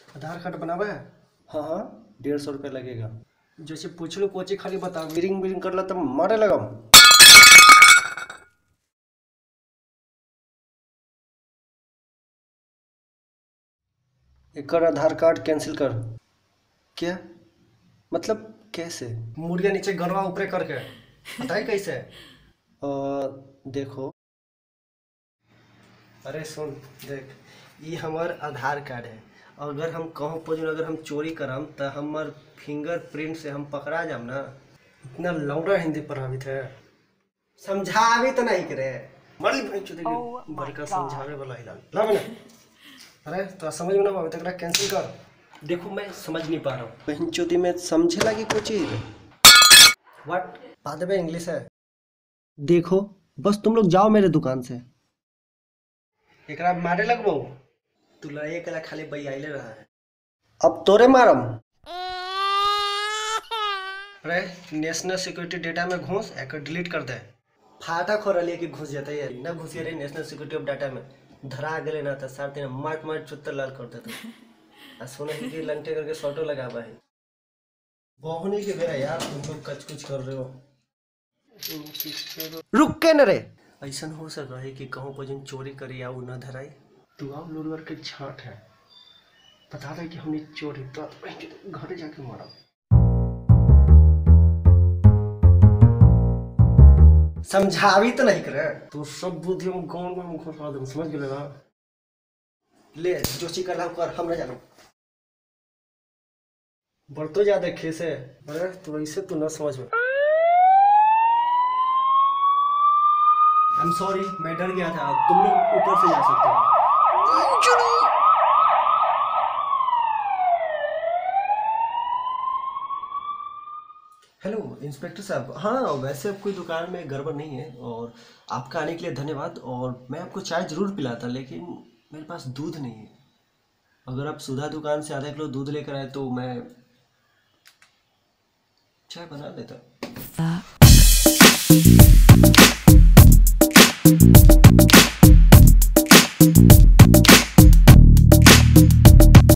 आधार card बनावे है। हाँ हाँ, 150 रुपया लगेगा। जैसे पूछ लो कोची खाली बता, मीरिंग मीरिंग कर ला तब मारे लगम। एक आधार कार्ड कैंसिल कर। क्या? मतलब कैसे? मुड़िया नीचे गरवा ऊपरे करके बताए कैसे? देखो। अरे सुन देख, ये हमार आधार कार्ड है। अगर हम कहूँ पर अगर हम चोरी करम तो हमार फिंगरप्रिंट से हम पकड़ा जाम ना। इतना लौड़ा हिंदी प्रभावित है, समझावे तो नहीं करे। मरली भाई चुदे बड़का समझावे वाला ही ला मैंने। अरे तो समझ में ना आवे तो कैंसिल कर। देखो मैं समझ नहीं पा रहा हूँ। बहन चोदी में समझे लगी कोई चीज? व्हाट बाद में इंग्लिश है। देखो, बस तुम लोग जाओ मेरे दुकान से। एकरा मारे लगबो। तू लड़ाई कला खाली बइयाइले रहा है। अब तोरे मारम। अरे नेशनल सिक्योरिटी डेटा में घुस एक डिलीट कर दे। फाटा खोरलिए कि घुस जाते है ना, घुसिए रे नेशनल सिक्योरिटी ऑफ डाटा में। धरा गेले ना तो सार दिन माट माट चुत्तर लाल कर देते। आ सुने ही कि लंटे करके फोटो लगावा है। बहुनी के बेरा यार तुम लोग कच कुछ कर रहे हो। रुक के न रे। ऐसा हो सका है कि कहूँ पर जिन चोरी करी या न धराई। तू आओ लुलवर के छाट है, बता दे कि हमने चोरी तो घर जाके मारा। समझावी तो नहीं करे तू, सब बुद्धि में गाँव में घुसा दे, समझ गए ना। ले जो ची कर कर, हम ना जानो। बढ़तो ज्यादा खेसे। अरे तू ऐसे तू ना समझ में। आई एम सॉरी, मैं डर गया था। तुम लोग ऊपर से जा सकते हो। हेलो इंस्पेक्टर साहब। हाँ वैसे अब कोई दुकान में गड़बड़ नहीं है, और आपका आने के लिए धन्यवाद। और मैं आपको चाय ज़रूर पिलाता, लेकिन मेरे पास दूध नहीं है। अगर आप सुधा दुकान से आधा किलो दूध लेकर आए तो मैं चाय बना देता।